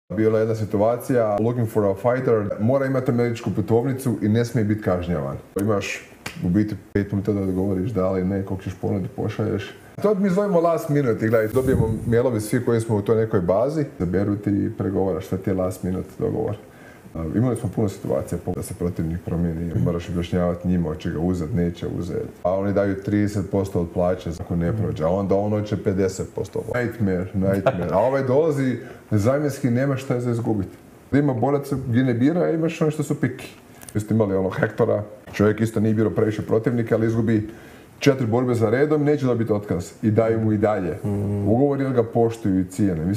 Bila je jedna situacija, looking for a fighter, mora imati američku putovnicu i ne smije biti kažnjavan. Imaš u biti 5 minuta da odgovoriš da li ne, koliko ćeš ponudu pošalješ. To mi zovemo last minute, gledaj, dobijemo mailovi svi koji smo u toj nekoj bazi, zaberu ti i pregovaraš, šta ti je last minute dogovor. Imali smo puno situacija da se protivnik promijeni, moraš objašnjavati njima, hoće ga uzeti, neće uzeti. A oni daju 30% od plaće ako ne prođe, a onda on hoće 50%. Nightmare. A ovaj dolazi zamjenski, nema šta za izgubiti. Ima borac gdje ne bira, a imaš ono što su piki. Vi ste imali Hektora, čovjek isto nije birao previše protivnika, ali izgubi 4 borbe za redom, neće dobiti otkaz i daju mu i dalje. Ugovori ga poštuju i cijene.